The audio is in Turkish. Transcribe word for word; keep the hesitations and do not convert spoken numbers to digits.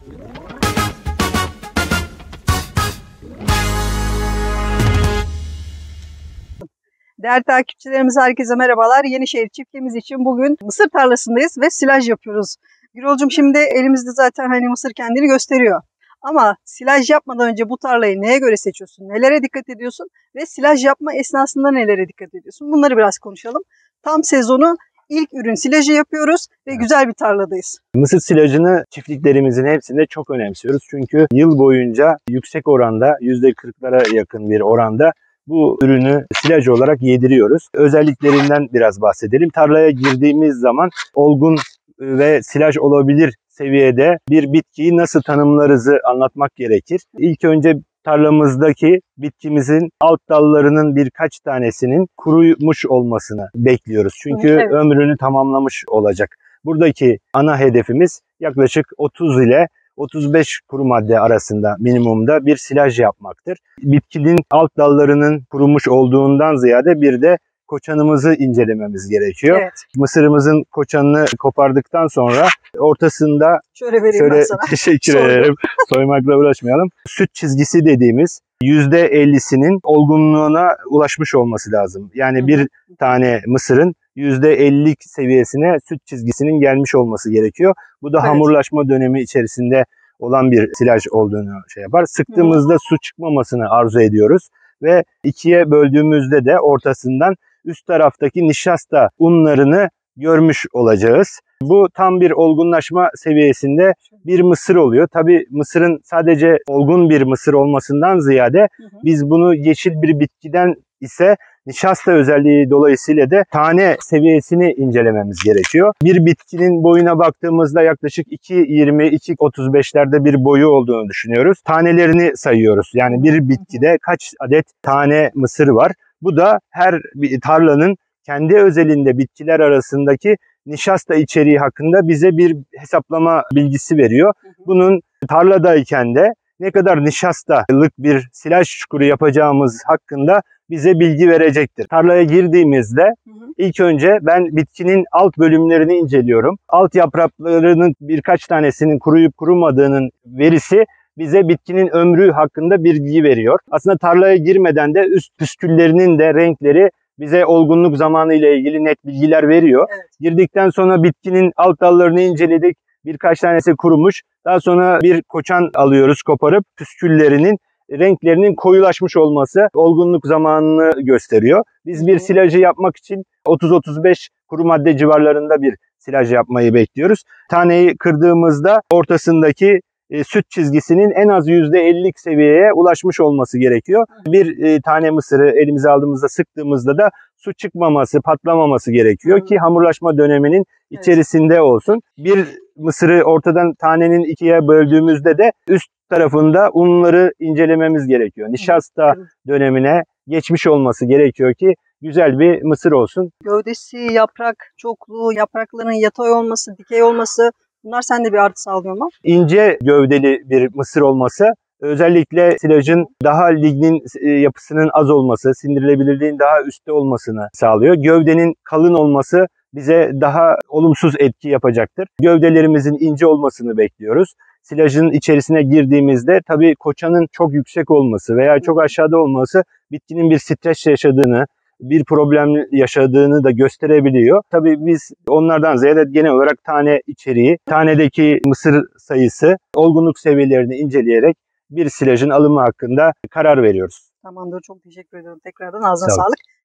Değerli takipçilerimiz, herkese merhabalar. Yenişehir çiftliğimiz için bugün mısır tarlasındayız ve silaj yapıyoruz. Gürolcuğum, şimdi elimizde zaten hani mısır kendini gösteriyor. Ama silaj yapmadan önce bu tarlayı neye göre seçiyorsun? Nelere dikkat ediyorsun? Ve silaj yapma esnasında nelere dikkat ediyorsun? Bunları biraz konuşalım. Tam sezonu ilk ürün silajı yapıyoruz ve güzel bir tarladayız. Mısır silajını çiftliklerimizin hepsinde çok önemsiyoruz. Çünkü yıl boyunca yüksek oranda, yüzde kırklara yakın bir oranda bu ürünü silaj olarak yediriyoruz. Özelliklerinden biraz bahsedelim. Tarlaya girdiğimiz zaman olgun ve silaj olabilir seviyede bir bitkiyi nasıl tanımlarızı anlatmak gerekir. İlk önce tarlamızdaki bitkimizin alt dallarının birkaç tanesinin kurumuş olmasını bekliyoruz. Çünkü Evet. ömrünü tamamlamış olacak. Buradaki ana hedefimiz yaklaşık otuz ile otuz beş kuru madde arasında minimumda bir silaj yapmaktır. Bitkinin alt dallarının kurumuş olduğundan ziyade bir de koçanımızı incelememiz gerekiyor. Evet. Mısırımızın koçanını kopardıktan sonra ortasında Şöyle vereyim şöyle, ben sana. teşekkür Soydum. ederim. Soymakla uğraşmayalım. Süt çizgisi dediğimiz yüzde ellisinin olgunluğuna ulaşmış olması lazım. Yani Hı hı. bir tane mısırın yüzde elli seviyesine süt çizgisinin gelmiş olması gerekiyor. Bu da Evet. hamurlaşma dönemi içerisinde olan bir silaj olduğunu şey yapar. Sıktığımızda su çıkmamasını arzu ediyoruz ve ikiye böldüğümüzde de ortasından üst taraftaki nişasta unlarını görmüş olacağız. Bu tam bir olgunlaşma seviyesinde bir mısır oluyor. Tabii mısırın sadece olgun bir mısır olmasından ziyade Hı hı. biz bunu yeşil bir bitkiden ise nişasta özelliği dolayısıyla da tane seviyesini incelememiz gerekiyor. Bir bitkinin boyuna baktığımızda yaklaşık iki yirmi iki otuz beşlerde bir boyu olduğunu düşünüyoruz. Tanelerini sayıyoruz. Yani bir bitkide kaç adet tane mısır var. Bu da her bir tarlanın kendi özelinde bitkiler arasındaki nişasta içeriği hakkında bize bir hesaplama bilgisi veriyor. Bunun tarladayken de ne kadar nişastalık bir silaj çukuru yapacağımız hakkında bize bilgi verecektir. Tarlaya girdiğimizde hı hı. ilk önce ben bitkinin alt bölümlerini inceliyorum. Alt yapraklarının birkaç tanesinin kuruyup kurumadığının verisi bize bitkinin ömrü hakkında bilgi veriyor. Aslında tarlaya girmeden de üst püsküllerinin de renkleri bize olgunluk zamanı ile ilgili net bilgiler veriyor. Evet. Girdikten sonra bitkinin alt dallarını inceledik. Birkaç tanesi kurumuş. Daha sonra bir koçan alıyoruz koparıp püsküllerinin renklerinin koyulaşmış olması olgunluk zamanını gösteriyor. Biz bir silajı yapmak için otuz otuz beş kuru madde civarlarında bir silaj yapmayı bekliyoruz. Taneyi kırdığımızda ortasındaki e, süt çizgisinin en az yüzde ellilik seviyeye ulaşmış olması gerekiyor. Bir e, tane mısırı elimize aldığımızda sıktığımızda da su çıkmaması, patlamaması gerekiyor ki hamurlaşma döneminin içerisinde olsun. Bir mısırı ortadan tanenin ikiye böldüğümüzde de üst tarafında unları incelememiz gerekiyor. Nişasta dönemine geçmiş olması gerekiyor ki güzel bir mısır olsun. Gövdesi, yaprak çokluğu, yaprakların yatay olması, dikey olması, bunlar sende bir artı sağlıyor mu? İnce gövdeli bir mısır olması, özellikle silajın daha lignin yapısının az olması, sindirilebilirliğin daha üstte olmasını sağlıyor. Gövdenin kalın olması bize daha olumsuz etki yapacaktır. Gövdelerimizin ince olmasını bekliyoruz. Silajın içerisine girdiğimizde tabii koçanın çok yüksek olması veya çok aşağıda olması bitkinin bir stres yaşadığını, bir problem yaşadığını da gösterebiliyor. Tabii biz onlardan ziyade genel olarak tane içeriği, tanedeki mısır sayısı, olgunluk seviyelerini inceleyerek bir silajın alımı hakkında karar veriyoruz. Tamamdır, çok teşekkür ediyorum. Tekrardan ağzına sağlık.